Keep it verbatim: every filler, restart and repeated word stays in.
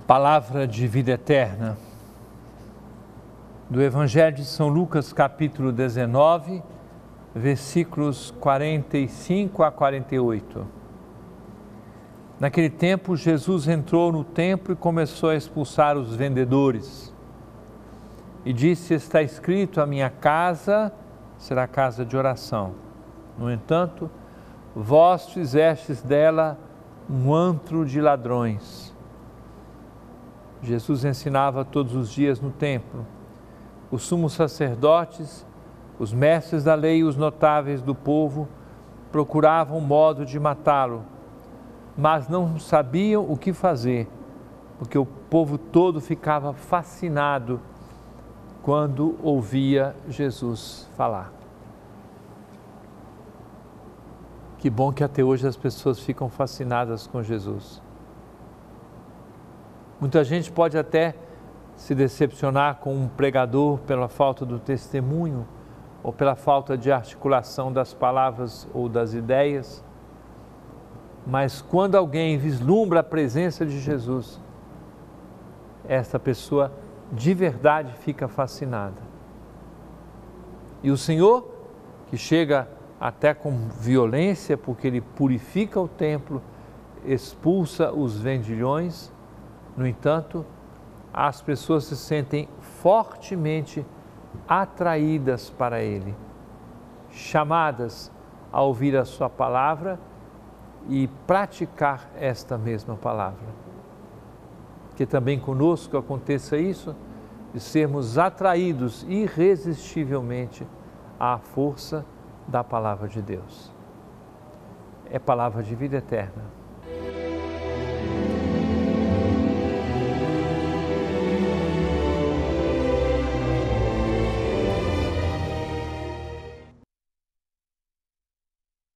Palavra de vida eterna, do Evangelho de São Lucas, capítulo dezenove, versículos quarenta e cinco a quarenta e oito. Naquele tempo, Jesus entrou no templo e começou a expulsar os vendedores. E disse: está escrito, a minha casa será casa de oração. No entanto, vós fizestes dela um antro de ladrões. Jesus ensinava todos os dias no templo. Os sumos sacerdotes, os mestres da lei e os notáveis do povo procuravam um modo de matá-lo, mas não sabiam o que fazer, porque o povo todo ficava fascinado quando ouvia Jesus falar. Que bom que até hoje as pessoas ficam fascinadas com Jesus. Muita gente pode até se decepcionar com um pregador pela falta do testemunho ou pela falta de articulação das palavras ou das ideias, mas quando alguém vislumbra a presença de Jesus, essa pessoa de verdade fica fascinada. E o Senhor, que chega até com violência, porque Ele purifica o templo, expulsa os vendilhões, no entanto, as pessoas se sentem fortemente atraídas para Ele, chamadas a ouvir a Sua palavra e praticar esta mesma palavra. Que também conosco aconteça isso, de sermos atraídos irresistivelmente à força da palavra de Deus. É palavra de vida eterna.